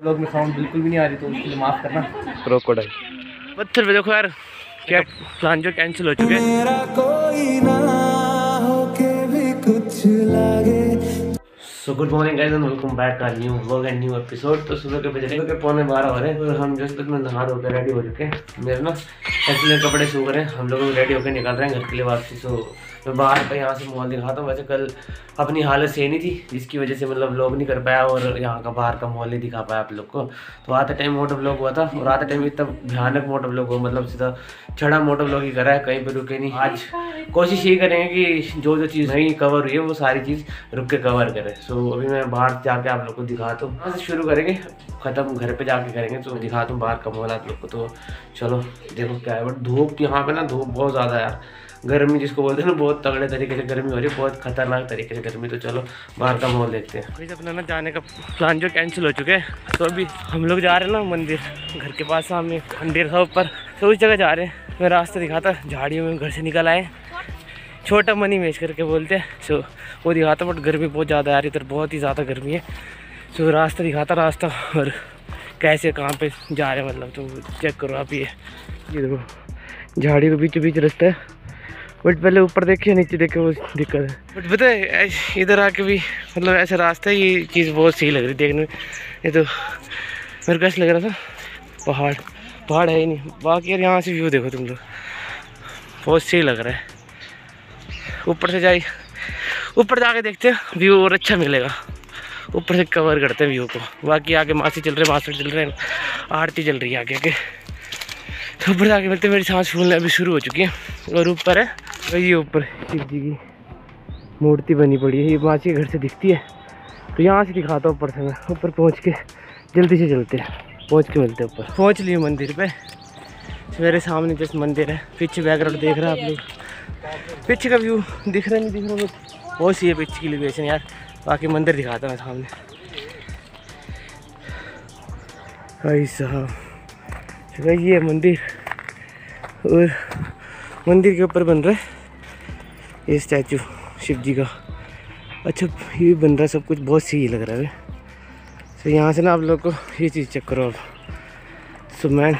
लोग में साउंड बिल्कुल भी नहीं आ रही, तो उसके लिए माफ़ करना। क्रोकोडाइल पत्थर पे देखो यार, क्या प्लान जो कैंसिल हो चुके हैं। So good morning guys and welcome back to new vlog and new episode. तो सुबह के बजे के 11:15 हो रहे हैं और हम जस्ट में नहा धोकर रेडी हो चुके हैं। मेरे ना एक्चुअली कपड़े सूख रहे हैं, हम लोग रेडी होकर निकल रहे हैं घर के लिए वापसी। सो मैं बाहर पे यहाँ से मॉल दिखाता हूँ। वैसे कल अपनी हालत सही नहीं थी, जिसकी वजह से मतलब व्लॉग नहीं कर पाया और यहाँ का बाहर का मॉल नहीं दिखा पाया आप लोग को। तो आते टाइम मोटो व्लॉग हुआ था और आते टाइम इतना भयानक मोटो व्लॉग हुआ, मतलब सीधा छड़ा मोटो व्लॉग ही करा है, कहीं पर रुके नहीं। आज कोशिश यही करेंगे कि जो जो चीज़ नहीं कवर हुई है वो सारी चीज़ रुक के कवर करें। सो अभी मैं बाहर जाके आप लोग को दिखाता हूँ, वहाँ से शुरू करेंगे, ख़त्म घर पे जाके करेंगे। तो दिखाता हूँ बाहर का मॉल आप लोग को। तो चलो देखो क्या है। बट धूप यहाँ पे ना, धूप बहुत ज़्यादा है यार, गर्मी जिसको बोलते हैं ना, बहुत तगड़े तरीके से गर्मी हो रही है, बहुत खतरनाक तरीके से गर्मी। तो चलो बाहर का मॉल देखते हैं। अभी अपना ना जाने का प्लान जो कैंसिल हो चुके हैं, तो अभी हम लोग जा रहे हैं ना मंदिर, घर के पास सामने मंदिर था ऊपर, तो उस जगह जा रहे हैं। मैं रास्ता दिखाता, झाड़ियों में घर से निकल आए, छोटा मनी मेज करके बोलते हैं। सो वो दिखाता, बट गर्मी बहुत ज़्यादा आ रही है, इधर बहुत ही ज़्यादा गर्मी है। सो रास्ता दिखाता, रास्ता और कैसे कहाँ पे जा रहे हैं मतलब। तो चेक करो आप, ये देखो झाड़ी के बीचों बीच रास्ता है। बट पहले ऊपर देखे नीचे देखे वो दिक्कत है। बट पता है इधर आके भी मतलब ऐसा रास्ता है, ये चीज़ बहुत सही लग रही देखने में। ये तो मेरे को ऐसा लग रहा था पहाड़ है ही नहीं। बाकी यार यहाँ से व्यू देखो तुम लोग, बहुत सही लग रहा है। ऊपर से जाए, ऊपर जाके देखते हैं व्यू और अच्छा मिलेगा। ऊपर से कवर करते हैं व्यू को। बाकी आगे मासी चल रहे हैं, आरती चल रही है आगे आगे। तो ऊपर जाके मिलते, मेरी सांस फूलना अभी शुरू हो चुकी है। और ऊपर है ये, ऊपर शिव जी की मूर्ति बनी पड़ी है, ये मासी के घर से दिखती है। तो यहाँ से दिखाता हूँ ऊपर से। मैं ऊपर पहुँच के जल्दी से चलते हैं, पहुँच के मिलते हैं ऊपर। पहुँच लिए मंदिर पे, मेरे सामने जस्ट मंदिर है। पीछे बैकग्राउंड देख रहे हैं आप लोग, पीछे का व्यू दिख रहा नहीं वो बहुत सी है पीछे की लोकेशन यार। बाकी मंदिर दिखाता मैं सामने। भाई साहब ये मंदिर, और मंदिर के ऊपर बन रहा है ये स्टैचू शिव जी का। अच्छा ये बन रहा है, सब कुछ बहुत सही लग रहा है। तो यहाँ से ना आप लोग को ये चीज़ चेक करो आप। सो मैन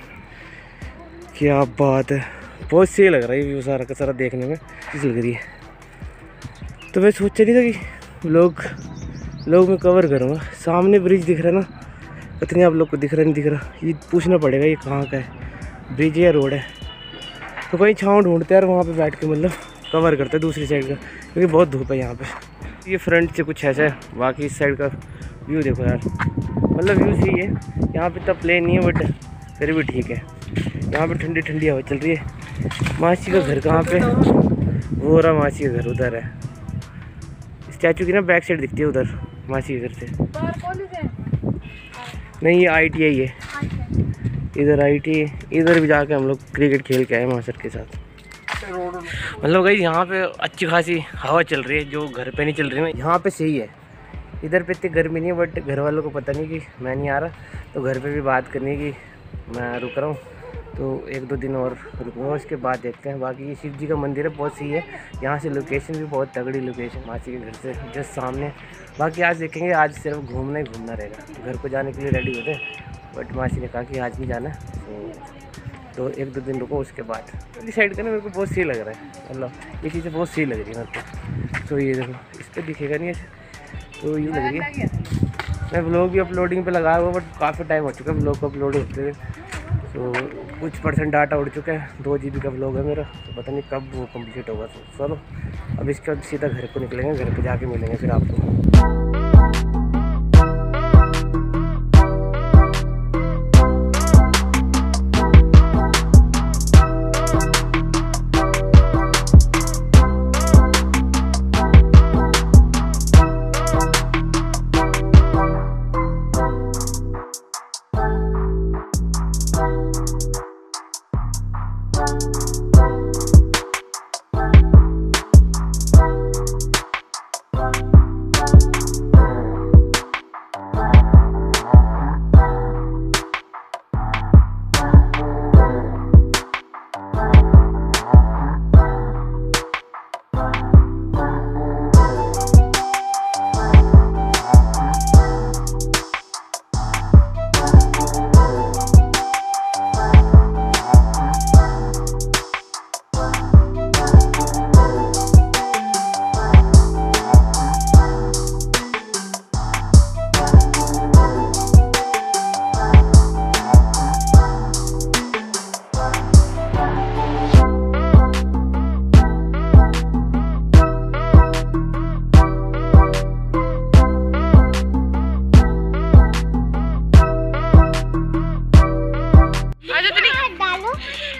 क्या बात है, बहुत सही लग रहा है ये सारा का सारा देखने में चीज़ लग रही है। तो मैं सोचा नहीं था कि लोग मैं कवर करूँगा। सामने ब्रिज दिख रहा है ना, पता नहीं आप लोग को दिख रहा नहीं दिख रहा, ये पूछना पड़ेगा ये कहाँ का है, ब्रिज या रोड है। तो कहीं छाँव ढूंढते हैं और वहाँ पे बैठ के मतलब कवर करते हैं दूसरी साइड का, क्योंकि बहुत धूप है यहाँ पे। ये फ्रंट से कुछ ऐसा है, बाकी इस साइड का व्यू देखो यार, मतलब व्यू सही है। यहाँ पे इतना प्लेन नहीं है, बट फिर भी ठीक है। यहाँ पे ठंडी ठंडी हवा चल रही है। मासी का घर कहाँ पे, वो रहा मासी का घर उधर है। स्टैचू की ना बैक साइड दिखती है उधर मासी के घर से। नहीं ये ITI है, इधर ITI। इधर भी जाके हम लोग क्रिकेट खेल के आए मास्टर के साथ। मतलब भाई यहाँ पे अच्छी खासी हवा चल रही है, जो घर पे नहीं चल रही है। यहाँ पे सही है, इधर पे इतनी गर्मी नहीं है। बट घर वालों को पता नहीं कि मैं नहीं आ रहा, तो घर पे भी बात करनी है कि मैं रुक रहा हूँ। तो 1-2 दिन और रुकूँगा, उसके बाद देखते हैं। बाकी ये शिव जी का मंदिर है, बहुत सही है। यहाँ से लोकेशन भी बहुत तगड़ी लोकेशन, मासी के घर से जस्ट सामने। बाकी आज देखेंगे, आज सिर्फ घूमना ही घूमना रहेगा। घर को जाने के लिए रेडी होते हैं, बट मासी ने कहा कि आज नहीं जाना, तो 1-2 दिन रुको उसके बाद। तो साइड का ना मेरे को बहुत सही लग रहा है, मतलब ये चीज़ें बहुत सही लग रही है मेरे को। तो ये देखो इस पर दिखेगा नहीं ऐसे, तो ये लग रही है। मैं व्लॉग भी अपलोडिंग पे लगाया हुआ, बट काफ़ी टाइम हो चुका है व्लॉग को अपलोड होते हुए। तो कुछ % डाटा उड़ चुका है, 2 GB का व्लॉग है मेरा, तो पता नहीं कब वो कंप्लीट होगा। तो चलो अब इसके बाद सीधा घर को निकलेंगे, घर पे जाके मिलेंगे फिर आपको।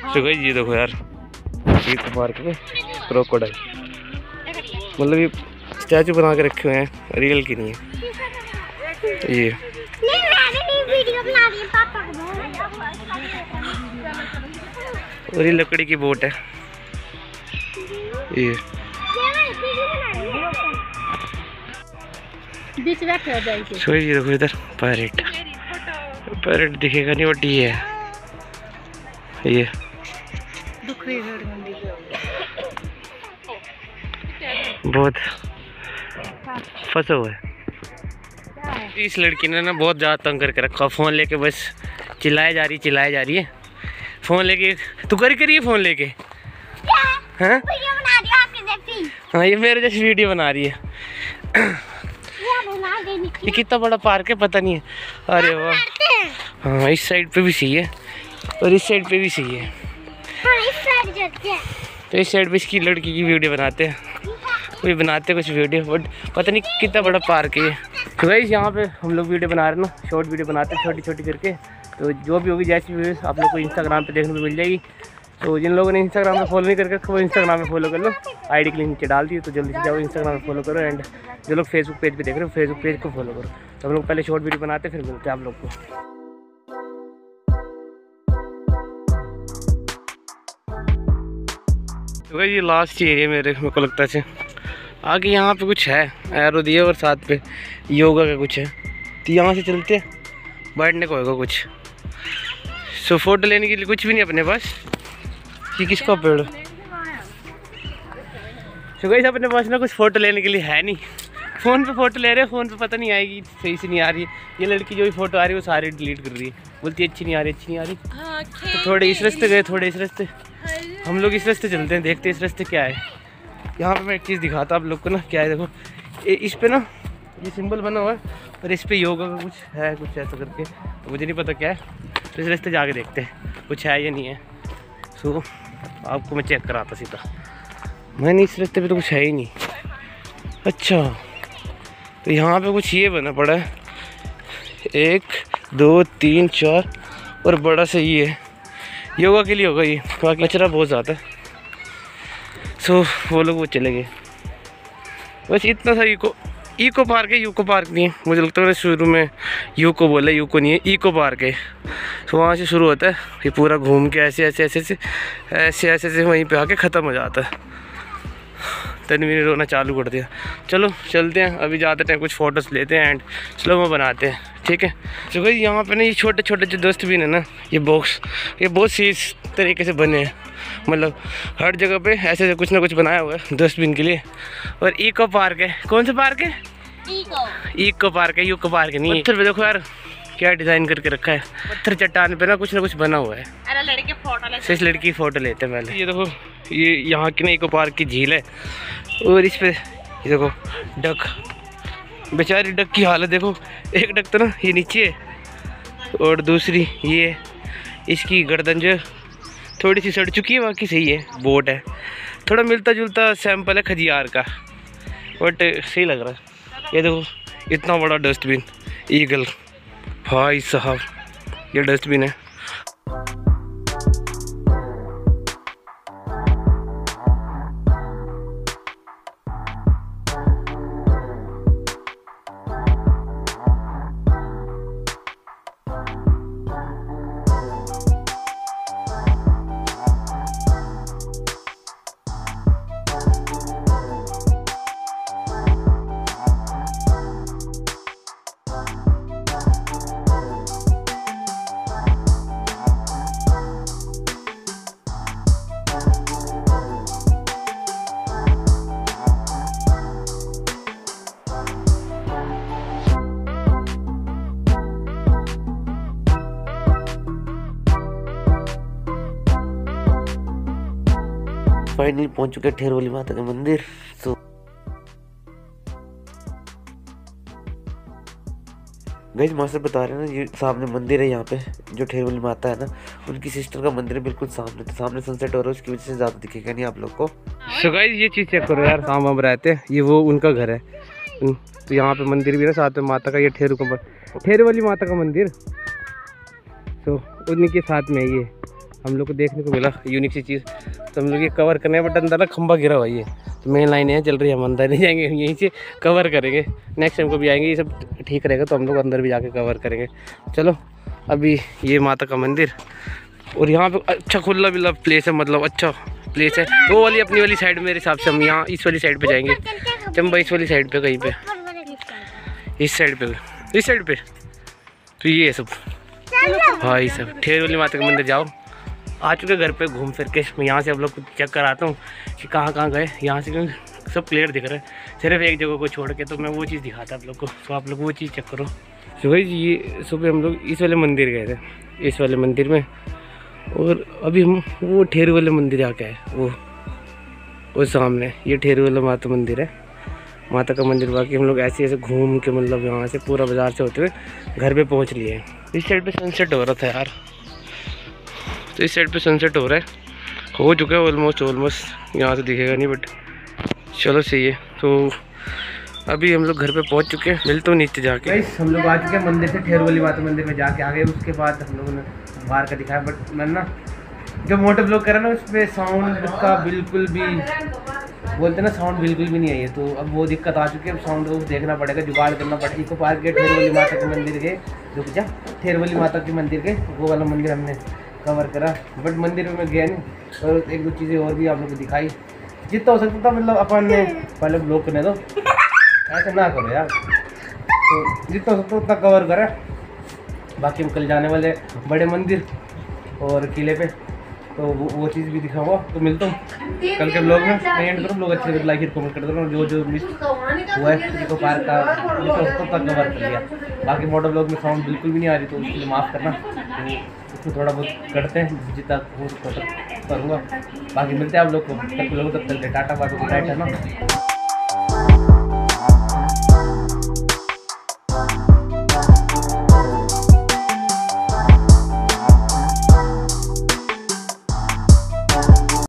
तो गाइस ये देखो यार, ये पार्क में क्रोकोडाइल, मतलब ये स्टैचू बना के रखे हुए हैं, रियल की नहीं है ये। और ये लकड़ी की बोट है ये। सो ये देखो इधर पैरेट, पैरेट दिखेगा नहीं बट ये है, ये बहुत फंसा हुआ है। इस लड़की ने ना बहुत ज़्यादा तंग करके रखा, फ़ोन लेके बस चिल्लाए जा रही है फ़ोन लेके। तू करिए फ़ोन लेके। हाँ हाँ, ये मेरे जैसी वीडियो बना रही है। ये कितना बड़ा पार्क है पता नहीं है। अरे वाह, हाँ इस साइड पे भी सही है और इस साइड पे भी सही है। तो इस साइड पे इसकी लड़की की वीडियो बनाते हैं, कोई बनाते कुछ वीडियो, बट पता नहीं कितना बड़ा पार्क है ये। तो गाइस यहाँ पे हम लोग वीडियो बना रहे हैं ना, शॉर्ट वीडियो बनाते हैं छोटी छोटी करके। तो जो भी होगी जैसी वीडियो आप लोग को इंस्टाग्राम पे देखने को मिल जाएगी। तो जिन लोगों ने इंस्टाग्राम में फॉलो नहीं करके वो इंस्टाग्राम में फॉलो कर लो, आईडी के लिंक नीचे डाल दी, तो जल्दी से जाओ इंस्टाग्राम में फॉलो करो। एंड जो लोग फेसबुक पेज पे देख रहे हो फेसबुक पेज को फॉलो करो। तो हम लोग पहले शॉर्ट वीडियो बनाते फिर मिलते हैं आप लोग को। तो ये लास्ट एरिया मेरे को लगता है आगे यहाँ पे कुछ है, एरो दिया और साथ पे योगा का कुछ है। तो यहाँ से चलते हैं, बैठने को होगा कुछ। सो फोटो लेने के लिए कुछ भी नहीं अपने पास। ये किसका पेड़? सो गाइस अपने पास ना कुछ फ़ोटो लेने के लिए है नहीं। फ़ोन पे फ़ोटो ले रहे हैं, फ़ोन पे पता नहीं आएगी, सही से नहीं आ रही है। ये लड़की जो भी फ़ोटो आ रही है वो सारी डिलीट कर रही है, बोलती है अच्छी नहीं आ रही, अच्छी नहीं आ रही। तो थोड़े इस रास्ते गए, थोड़े इस रास्ते, हम लोग इस रास्ते चलते हैं, देखते हैं इस रास्ते क्या है। यहाँ पे मैं एक चीज़ दिखाता आप लोग को ना, क्या है देखो, इस पे ना ये सिंबल बना हुआ है और इस पे योगा का कुछ है, कुछ ऐसा करके, तो मुझे नहीं पता क्या है। तो इस रास्ते जाके देखते हैं कुछ है या नहीं है। सो आपको मैं चेक कराता सीधा। मैंने इस रास्ते पे तो कुछ है ही नहीं। अच्छा, तो यहाँ पे कुछ ये बना पड़ा है, 1 2 3 4 और बड़ा सा ये है, योगा के लिए होगा ये, बाकी कचरा बहुत ज़्यादा है। सो वो लोग वो चले गए। बस इतना सा इको पार्क है, यूको पार्क नहीं है। मुझे लगता है शुरू में यूको बोला, यूको नहीं है, इको पार्क है। तो वहाँ से शुरू होता है, ये पूरा घूम के ऐसे ऐसे ऐसे ऐसे ऐसे ऐसे ऐसे वहीं पे आके ख़त्म हो जाता है। तन्वी ने रोना चालू कर दिया। चलो चलते हैं, अभी जाते टाइम कुछ फ़ोटोज़ लेते हैं एंड स्लो में बनाते हैं, ठीक है। तो भाई यहाँ पे ना ये छोटे छोटे जो डस्टबिन है ना, ये बॉक्स, ये बहुत सी तरीके से बने हैं, मतलब हर जगह पे ऐसे ऐसे कुछ ना कुछ बनाया हुआ है डस्टबिन के लिए। और इको पार्क है। कौन सा पार्क है? इको पार्क है, यूको पार्क नहीं है। पत्थर पे देखो यार क्या डिज़ाइन करके रखा है, पत्थर चट्टान पे ना कुछ बना हुआ है। अरे लड़के फोटो लेते, इस लड़की की फ़ोटो लेते हैं पहले। ये देखो, ये यहाँ की ना इको पार्क की झील है और इस पे ये देखो डक, बेचारी डक की हालत देखो। एक डक तो ना ये नीचे है और दूसरी ये, इसकी गर्दन जो थोड़ी सी सड़ चुकी है, बाकी सही है। बोट है, थोड़ा मिलता जुलता सैंपल है खजियार का, बट सही लग रहा है। ये देखो इतना बड़ा डस्टबिन, ईगल, भाई साहब ये डस्टबिन है। फाइनली पहुंच चुके हैं ठेरवली माता के मंदिर। तो गाइस मास्टर बता रहे हैं ना, ये सामने मंदिर है यहाँ पे, जो ठेरवली माता है ना उनकी सिस्टर का मंदिर है बिल्कुल सामने। तो सामने सनसेट हो रहा है, उसकी वजह से ज़्यादा दिखेगा नहीं आप लोग को। तो गाइस ये चीज़ चेक करो यार, शाम हम रहते हैं, ये वो उनका घर है। तो यहाँ पे मंदिर भी है साथ में माता का, ये ठेरवली माता का मंदिर, तो उन्हीं के साथ में ये हम लोग को देखने को मिला यूनिक सी चीज़, तो हम लोग ये कवर करने बट अंदर ना खंबा गिरा हुआ है, तो मेन लाइन है चल रही है, हम अंदर नहीं जाएंगे, यहीं से कवर करेंगे। नेक्स्ट टाइम को भी आएंगे, ये सब ठीक रहेगा तो हम लोग अंदर भी जाके कवर करेंगे। चलो अभी ये माता का मंदिर, और यहाँ पे अच्छा खुला बिल्ला प्लेस है, मतलब अच्छा प्लेस है। वो वाली अपनी वाली साइड मेरे हिसाब से हम यहाँ इस वाली साइड पे जाएंगे, चंबा इस वाली साइड पे कहीं पे, इस साइड पे तो ये सब हाँ ये सब ठेर वाली माता का मंदिर जाओ। आ चुके घर पे घूम फिर के, मैं यहाँ से आप लोग को चेक कराता हूँ कि कहाँ कहाँ गए। यहाँ से सब क्लियर दिख रहा है, सिर्फ एक जगह को छोड़ के, तो मैं वो चीज़ दिखाता आप लोग को, तो आप लोग वो चीज़ चेक करो। सुबह जी ये सुबह हम लोग इस वाले मंदिर गए थे, इस वाले मंदिर में, और अभी हम वो ठेर वाले मंदिर आके आए, वो सामने ये ठेर वाला माता मंदिर है, माता का मंदिर। बाकी हम लोग ऐसे ऐसे घूम के मतलब यहाँ से पूरा बाज़ार से होते हुए घर पे पहुँच लिए हैं। इस साइड पे सनसेट हो रहा था यार, तो इस साइड पे सनसेट हो रहा है, हो चुका है ऑलमोस्ट, यहाँ से दिखेगा नहीं बट चलो सही है। तो अभी हम लोग घर पे पहुँच चुके हैं, मिलते हैं नीचे जाके। हम लोग आ चुके हैं मंदिर से, ठेर वाली माता मंदिर में जाके आ गए। उसके बाद हम लोगों ने बाहर का दिखाया, बट मैंने ना जो मोटो ब्लॉग करा ना उस पर साउंड का बिल्कुल भी बोलते ना साउंड बिल्कुल भी नहीं आई है, तो अब वो दिक्कत आ चुकी है। अब साउंड को देखना पड़ेगा, जुगाड़ करना पड़ेगा। इको पार्क के ठेर वाली माता के मंदिर के, रुक जा, ठेर वाली माता के मंदिर के वो वाला मंदिर हमने कवर करा, बट मंदिर में मैं गया नहीं, और एक दो चीज़ें और भी आप लोग को दिखाई जितना हो सकता था। मतलब अपन ने पहले ब्लॉग करने दो, ऐसा ना करो यार, तो जितना हो सकता उतना कवर करा। बाकी हम कल जाने वाले बड़े मंदिर और किले पे, तो वो चीज़ भी दिखाऊंगा। तो मिलता हूँ कल के ब्लॉग में। मैं एंड करूँ, लोग अच्छे लाइक और कमेंट कर दो, जो मिस हुआ है इको पार्क का तो तक कवर कर लिया। बाकी मोटो ब्लॉग में साउंड बिल्कुल भी नहीं आ रही, तो उसके लिए माफ़ करना, तो उसको थोड़ा बहुत करते हैं जितना हो करूँगा। बाकी मिलते हैं आप लोग को कल के ब्लॉग, तब तक टाटा बाय बाय, है ना।